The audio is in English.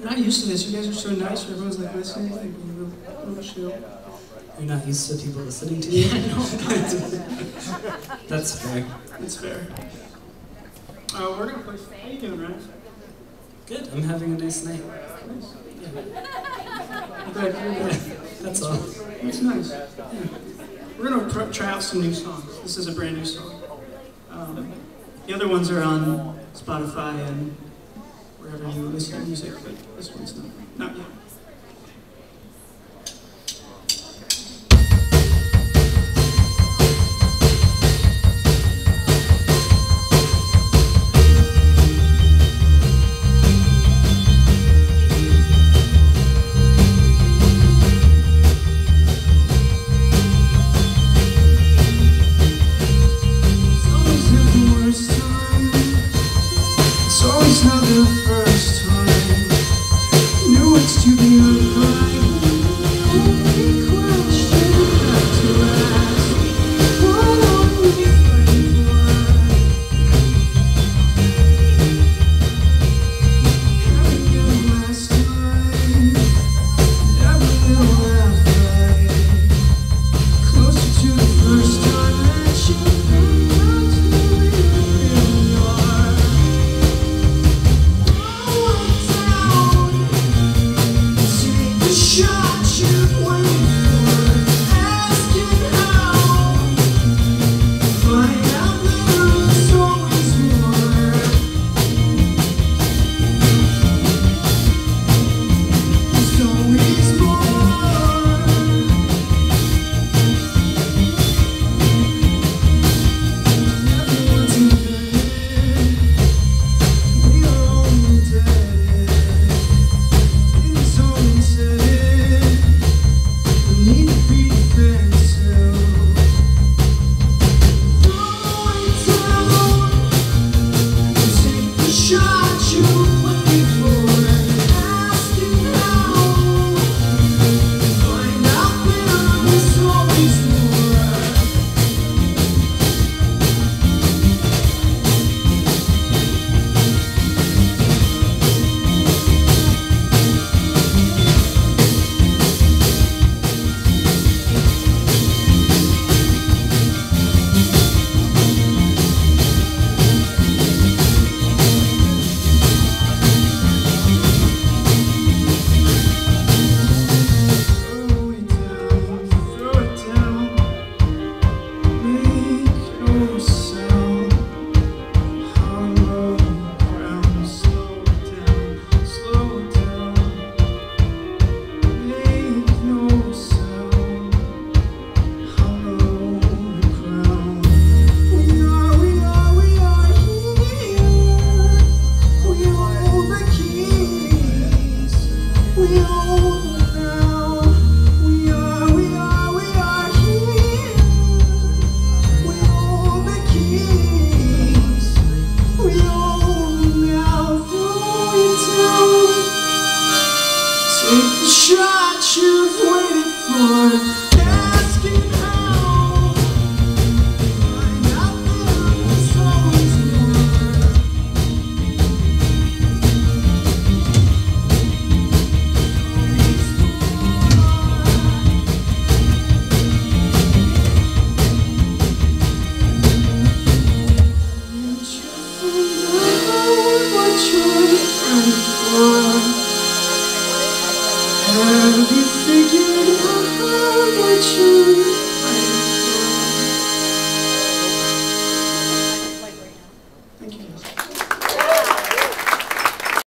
I'm not used to this. You guys are so nice. Everyone's like listening, like real chill. You're not used to people listening to you? Yeah, no. That's fair. That's fair. We're gonna play. How you doing, Ryan? Good. I'm having a nice night. Nice. Yeah. I'm glad you're good. That's all. That's nice. Yeah. We're gonna try out some new songs. This is a brand new song. The other ones are on Spotify and wherever you listen to music, but this one's not yet. Have you figured out what you